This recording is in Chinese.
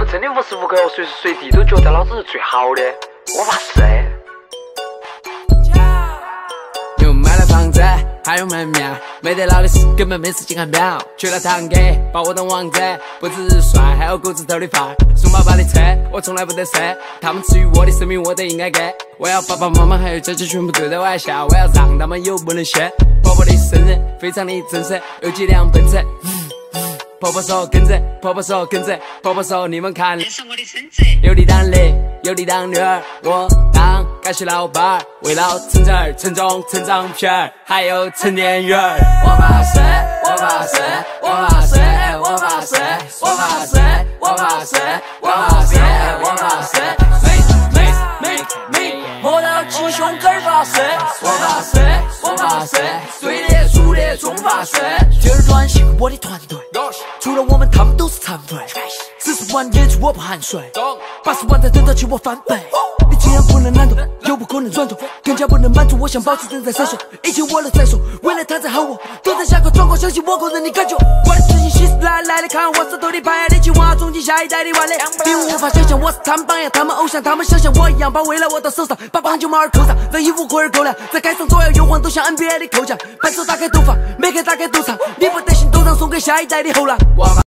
真的无时无刻随时随地都觉得老子是最好的，我发誓。 又买了房子，还有门面，没得老的事根本没时间看表。去了堂哥，把我当王子，不只是帅，还有骨子头的范儿。送爸爸的车，我从来不得瑟。他们赐予我的生命，我都应该给。我要爸爸妈妈还有姐姐全部对着我来笑，我要让他们有不能歇。婆婆的生日非常的正式，有几辆奔驰。婆婆说跟着，婆婆说跟着，婆婆说你们看，这是我的孙子。有你当的，有你当女儿，我当干系老板儿，为了成子儿、成种、成长片儿，还有成年人儿。我发誓，我发誓，我发誓，我发誓，我发誓，我发誓，我发誓，我发誓。摸到鸡胸根发誓，我发誓，我发誓，对的粗的中发誓。第二段辛苦我的团队，除了我们他们都是残废。40万演出我不含水，80万才等得起我翻倍。你既然不能难懂，又不可能转动，更加不能满足我想保持正在闪烁。一切我都在说，未来他在喊我，都在下课转过，相信我个人的感觉。我的自信心是来的看我手头的牌，力气挖种进下一代的完美。你无法想象我是他们榜样，他们偶像，他们想像我一样把未来握到手上，把棒球帽儿扣上，让衣服裤儿够亮，在街上左摇右晃都像 NBA 的扣奖。扳手打开赌坊，没开打开赌场，你不得行都让送给下一代的后浪。